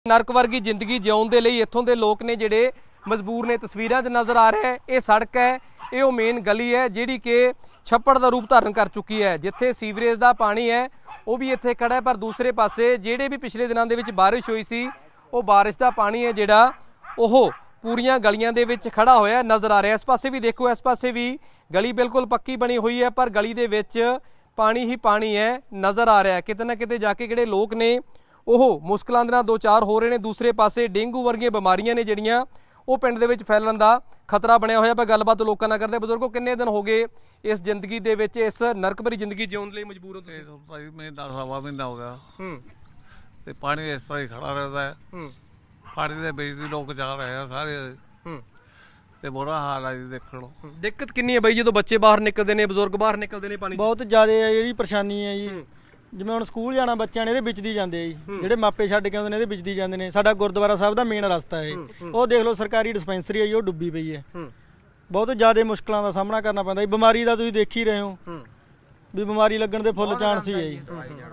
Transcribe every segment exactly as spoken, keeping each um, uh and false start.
नरक वर्गी जिंदगी जिउण दे लई इत्थों दे लोग ने जिहड़े मजबूर ने। तस्वीरां 'च नज़र आ रहा है ये सड़क है, ये मेन गली है जिहड़ी कि छप्पड़ का रूप धारण कर चुकी है। जिथे सीवरेज का पानी है वह भी इत्थे खड़ा है, पर दूसरे पासे जिहड़े भी पिछले दिनों के विच बारिश हुई सी वो बारिश का पानी है जिहड़ा ओह पूरियां गलियां दे विच खड़ा होया नज़र आ रहा है। इस पासे भी देखो, इस पासे भी गली बिल्कुल पक्की बनी हुई है, पर गली दे विच पानी ही पानी है नज़र आ रहा है। किते ना किते जाके जिहड़े लोग ने ਉਹ ਮੁਸ਼ਕਲਾਂ ਦੇ ਨਾਲ ਦੋ ਚਾਰ ਹੋ ਰਹੇ ਨੇ। ਦੂਸਰੇ ਪਾਸੇ ਡੇਂਗੂ ਵਰਗੀਆਂ ਬਿਮਾਰੀਆਂ ਨੇ ਜਿਹੜੀਆਂ ਉਹ ਪਿੰਡ ਦੇ ਵਿੱਚ ਫੈਲਣ ਦਾ ਖਤਰਾ ਬਣਿਆ ਹੋਇਆ। ਆਪਾਂ ਗੱਲਬਾਤ ਲੋਕਾਂ ਨਾਲ ਕਰਦੇ। ਬਜ਼ੁਰਗੋ, ਕਿੰਨੇ ਦਿਨ ਹੋ ਗਏ ਇਸ ਜ਼ਿੰਦਗੀ ਦੇ ਵਿੱਚ, ਇਸ ਨਰਕ ਭਰੀ ਜ਼ਿੰਦਗੀ ਜਿਉਣ ਲਈ ਮਜਬੂਰ ਹੋ ਤੁਸੀਂ? ਭਾਈ ਮਹੀਨਾ ਸਵਾ ਮਹੀਨਾ ਹੋ ਗਿਆ ਹੂੰ ਤੇ ਪਾਣੀ ਇਸ ਤਰ੍ਹਾਂ ਹੀ ਖੜਾ ਰਹਿੰਦਾ ਹੈ ਹੂੰ ਪਾਣੀ ਦੇ ਵਿੱਚ ਲੋਕ ਜਾ ਰਹੇ ਆ ਸਾਰੇ ਹੂੰ ਤੇ ਬੁਰਾ ਹਾਲ ਹੈ ਜੀ। ਦੇਖਣ ਨੂੰ ਦਿੱਕਤ ਕਿੰਨੀ ਹੈ ਬਈ ਜਦੋਂ ਬੱਚੇ ਬਾਹਰ ਨਿਕਲਦੇ ਨੇ, ਬਜ਼ੁਰਗ ਬਾਹਰ ਨਿਕਲਦੇ ਨੇ? ਪਾਣੀ ਬਹੁਤ ਜ਼ਿਆਦਾ ਹੈ, ਇਹਦੀ ਪਰੇਸ਼ਾਨੀ ਹੈ ਜੀ। ਜਿਵੇਂ ਹੁਣ ਸਕੂਲ ਜਾਣਾ ਬੱਚਿਆਂ ਨੇ ਇਹਦੇ ਵਿੱਚ ਦੀ ਜਾਂਦੇ ਆ ਜੀ, ਜਿਹੜੇ ਮਾਪੇ ਛੱਡ ਕੇ ਆਉਂਦੇ ਨੇ ਇਹਦੇ ਵਿੱਚ ਦੀ ਜਾਂਦੇ ਨੇ। ਸਾਡਾ ਗੁਰਦੁਆਰਾ ਸਾਹਿਬ ਦਾ ਮੇਨ ਰਸਤਾ ਹੈ, ਉਹ ਦੇਖ ਲਓ ਸਰਕਾਰੀ ਡਿਸਪੈਂਸਰੀ ਹੈ ਜੀ, ਉਹ ਡੁੱਬੀ ਪਈ ਹੈ। ਬਹੁਤ ਜ਼ਿਆਦਾ ਮੁਸ਼ਕਲਾਂ ਦਾ ਸਾਹਮਣਾ ਕਰਨਾ ਪੈਂਦਾ ਜੀ। ਬਿਮਾਰੀ ਦਾ ਤੁਸੀਂ ਦੇਖ ਹੀ ਰਹੇ ਹੋ ਵੀ ਬਿਮਾਰੀ ਲੱਗਣ ਦੇ ਫੁੱਲ ਚਾਂਸ ਹੀ ਹੈ ਜੀ।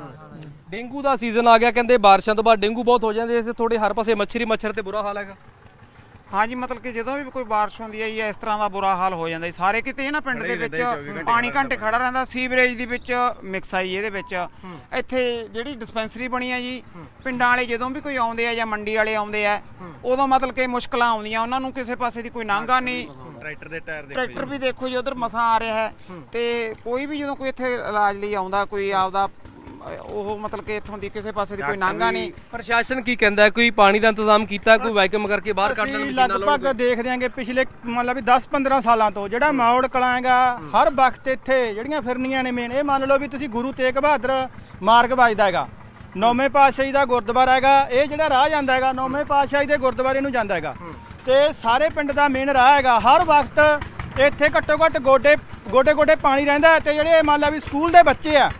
ਡੇਂਗੂ ਦਾ ਸੀਜ਼ਨ ਆ ਗਿਆ, ਕਹਿੰਦੇ ਬਾਰਿਸ਼ਾਂ ਤੋਂ ਬਾਅਦ ਡੇਂਗੂ ਬਹੁਤ ਹੋ ਜਾਂਦੇ ਇੱਥੇ ਥੋੜੇ ਹਰ ਪਾਸੇ ਮੱਛਰੀ ਮੱਛਰ ਤੇ ਬੁਰਾ ਹਾਲ ਹੈਗਾ। हाँ जी, मतलब कि जो भी कोई बारिश होती है इस तरह का बुरा हाल हो जाता है सारे किते ना। पिंड दे पानी घंटे खड़ा रहिंदा, sewerage the which mix I इहदे विच। इत्थे जिहड़ी डिस्पैंसरी बनी है जी, पिंडां वाले जदों भी कोई आउंदे आ जां मंडी वाले आउंदे आ उदों मतलब कि मुश्किलां आउंदियां, उन्हां नूं किसे पासे दी कोई नांगा नहीं। ट्रैक्टर दे टायर ट्रैक्टर भी देखो जी उधर मसां आ रहा है ते कोई भी जदों कोई इत्थे इलाज लई आउंदा कोई आपदा ਉਹ ਮਤਲਬ ਕਿ ਇੱਥੋਂ ਦੀ ਕਿਸੇ ਪਾਸੇ ਦੀ ਕੋਈ ਨਾਂਗਾ ਨਹੀਂ। ਪ੍ਰਸ਼ਾਸਨ ਕੀ ਕਹਿੰਦਾ ਹੈ? ਕੋਈ ਪਾਣੀ ਦਾ ਇੰਤਜ਼ਾਮ ਕੀਤਾ, ਕੋਈ ਵੈਕਮ ਕਰਕੇ ਬਾਹਰ ਕੱਢਣ ਦੀ? ਲਗਭਗ ਦੇਖ ਦਿਆਂਗੇ ਪਿਛਲੇ ਮਤਲਬ ਵੀ ਦਸ ਪੰਦਰਾਂ ਸਾਲਾਂ ਤੋਂ ਜਿਹੜਾ ਮੌੜ ਕਲਾਂ ਹੈਗਾ ਹਰ ਵਕਤ ਇੱਥੇ ਜਿਹੜੀਆਂ ਫਿਰਨੀਆਂ ਨੇ ਮੇਨ, ਇਹ ਮੰਨ ਲਓ ਵੀ ਤੁਸੀਂ ਗੁਰੂ ਤੇਗ ਬਹਾਦਰ ਮਾਰਗ ਵੱਜਦਾ ਹੈਗਾ, ਨੌਵੇਂ ਪਾਤਸ਼ਾਹੀ ਦਾ ਗੁਰਦੁਆਰਾ ਹੈਗਾ, ਇਹ ਜਿਹੜਾ ਰਾਹ ਜਾਂਦਾ ਹੈਗਾ ਨੌਵੇਂ ਪਾਤਸ਼ਾਹੀ ਦੇ ਗੁਰਦੁਆਰੇ ਨੂੰ ਜਾਂਦਾ ਹੈਗਾ ਤੇ ਸਾਰੇ ਪਿੰਡ ਦਾ ਮੇਨ ਰਾਹ ਹੈਗਾ। ਹਰ ਵਕਤ ਇੱਥੇ ਘੱਟੋ ਘੱਟ ਗੋਡੇ ਗੋਡੇ ਗੋਡੇ ਪਾਣੀ ਰਹਿੰਦਾ ਤੇ ਜਿਹੜੇ ਮੰਨ ਲਾ ਵੀ ਸਕੂਲ ਦੇ ਬੱਚੇ ਆ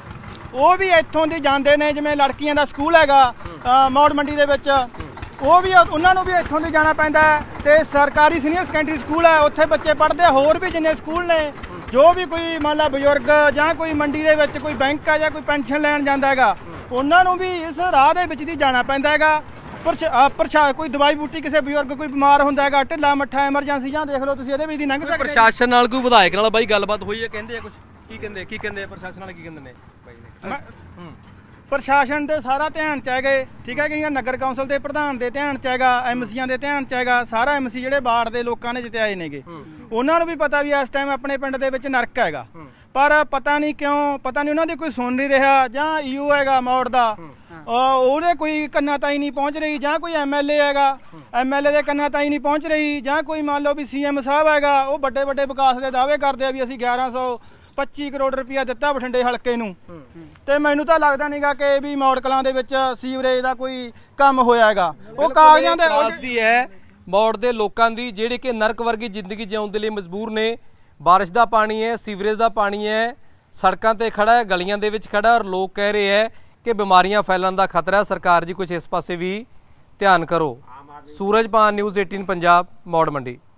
ਉਹ ਵੀ ਇੱਥੋਂ ਦੀ ਜਾਂਦੇ ਨੇ। ਜਿਵੇਂ ਲੜਕੀਆਂ ਦਾ ਸਕੂਲ ਹੈਗਾ ਮੌੜ ਮੰਡੀ ਦੇ ਵਿੱਚ, ਉਹ ਵੀ ਉਹਨਾਂ ਨੂੰ ਵੀ ਇੱਥੋਂ ਦੀ ਜਾਣਾ ਪੈਂਦਾ ਤੇ ਸਰਕਾਰੀ ਸੀਨੀਅਰ ਸੈਕੰਡਰੀ ਸਕੂਲ ਹੈ ਉੱਥੇ ਬੱਚੇ ਪੜ੍ਹਦੇ। ਹੋਰ ਵੀ ਜਿੰਨੇ ਸਕੂਲ ਨੇ, ਜੋ ਵੀ ਕੋਈ ਮੰਨ ਲਾ ਬਜ਼ੁਰਗ ਜਾਂ ਕੋਈ ਮੰਡੀ ਦੇ ਵਿੱਚ ਕੋਈ ਬੈਂਕ ਆ ਜਾਂ ਕੋਈ ਪੈਨਸ਼ਨ ਲੈਣ ਜਾਂਦਾ ਹੈਗਾ ਉਹਨਾਂ ਨੂੰ ਵੀ ਇਸ ਰਾਹ ਦੇ ਵਿੱਚ ਦੀ ਜਾਣਾ ਪੈਂਦਾ ਹੈਗਾ। ਪ੍ਰਸ਼ਾ ਕੋਈ ਦਵਾਈ ਬੂਟੀ ਕਿਸੇ ਬਜ਼ੁਰਗ ਕੋਈ ਬਿਮਾਰ ਹੁੰਦਾ ਹੈਗਾ, ਢਿੱਲਾ ਮੱਠਾ ਐਮਰਜੈਂਸੀ ਜਾਂ ਦੇਖ ਲਓ ਤੁਸੀਂ ਇਹਦੇ ਵਿੱਚ ਦੀ ਲੰਘ ਸਕਦੇ। ਪ੍ਰਸ਼ਾਸਨ ਨਾਲ ਕੋਈ ਵਿਧਾਇਕ ਨਾਲ ਬਾਈ ਗੱਲਬਾਤ ਹੋਈ ਹੈ? ਕਹਿੰਦੇ ਆ ਕੁਝ? ਕੀ ਕਹਿੰਦੇ ਕੀ ਕਹਿੰਦੇ ਪ੍ਰਸ਼ਾਸਨ ਵਾਲੇ ਕੀ ਕਹਿੰਦੇ ਨੇ? ਪ੍ਰਸ਼ਾਸਨ ਦੇ ਸਾਰਾ ਧਿਆਨ ਚ ਹੈਗੇ, ਠੀਕ ਹੈ ਕਿ ਨਗਰ ਕੌਂਸਲ ਦੇ ਪ੍ਰਧਾਨ ਦੇ ਧਿਆਨ ਚ ਹੈਗਾ, ਐਮਸੀਆਂ ਦੇ ਧਿਆਨ ਚ ਹੈਗਾ। ਸਾਰਾ ਐਮਸੀ ਜਿਹੜੇ ਵਾਰਡ ਦੇ ਲੋਕਾਂ ਨੇ ਜਿਤਾਏ ਨੇਗੇ ਉਹਨਾਂ ਨੂੰ ਵੀ ਪਤਾ ਵੀ ਇਸ ਟਾਈਮ ਆਪਣੇ ਪਿੰਡ ਦੇ ਵਿੱਚ ਨਰਕ ਹੈਗਾ, ਪਰ ਪਤਾ ਨਹੀਂ ਕਿਉਂ ਪਤਾ ਨਹੀਂ ਉਹਨਾਂ ਦੀ ਕੋਈ ਸੁਣ ਨਹੀਂ ਰਿਹਾ। ਜਾਂ ਈਓ ਹੈਗਾ ਮੌੜ ਦਾ ਉਹਦੇ ਕੋਈ ਕੰਨਾਂ ਤਾਈ ਨਹੀਂ ਪਹੁੰਚ ਰਹੀ, ਜਾਂ ਕੋਈ ਐਮਐਲਏ ਹੈਗਾ ਐਮਐਲਏ ਦੇ ਕੰਨਾਂ ਤਾਈ ਨਹੀਂ ਪਹੁੰਚ ਰਹੀ, ਜਾਂ ਕੋਈ ਮੰਨ ਲਓ ਵੀ ਸੀਐਮ ਸਾਹਿਬ ਹੈਗਾ ਉਹ ਵੱਡੇ ਵੱਡੇ ਵਿਕਾਸ ਦੇ ਦਾਅਵੇ ਕਰਦੇ ਆ ਵੀ ਅਸੀਂ ਗਿਆਰਾਂ ਸੌ ਪੱਚੀ ਕਰੋੜ ਰੁਪਇਆ ਦਿੱਤਾ ਬਠਿੰਡੇ ਹਲਕੇ ਨੂੰ। ਤੇ ਮੈਨੂੰ ਤਾਂ ਲੱਗਦਾ ਨਹੀਂਗਾ ਕਿ ਵੀ ਮੌੜ ਕਲਾਂ ਦੇ ਵਿੱਚ ਸੀਵਰੇਜ ਦਾ ਕੋਈ ਕੰਮ ਹੋਇਆ ਹੈਗਾ। ਉਹ ਕਾਗਜ਼ਾਂ ਦੇ ਹੈ ਮੌੜ ਦੇ ਲੋਕਾਂ ਦੀ ਜਿਹੜੇ ਕਿ ਨਰਕ ਵਰਗੀ ਜ਼ਿੰਦਗੀ ਜਿਉਣ ਦੇ ਲਈ ਮਜਬੂਰ ਨੇ। ਬਾਰਿਸ਼ ਦਾ ਪਾਣੀ ਹੈ, ਸੀਵਰੇਜ ਦਾ ਪਾਣੀ ਹੈ, ਸੜਕਾਂ ਤੇ ਖੜਾ ਹੈ, ਗਲੀਆਂ ਦੇ ਵਿੱਚ ਖੜਾ, ਔਰ ਲੋਕ ਕਹਿ ਰਹੇ ਹੈ ਕਿ ਬਿਮਾਰੀਆਂ ਫੈਲਣ ਦਾ ਖਤਰਾ ਹੈ। ਸਰਕਾਰ ਜੀ ਕੁਝ ਇਸ ਪਾਸੇ ਵੀ ਧਿਆਨ ਕਰੋ। ਸੂਰਜ ਪਾਨ, ਨਿਊਜ਼ ਅਠਾਰਾਂ ਪੰਜਾਬ, ਮੌੜ ਮੰਡੀ।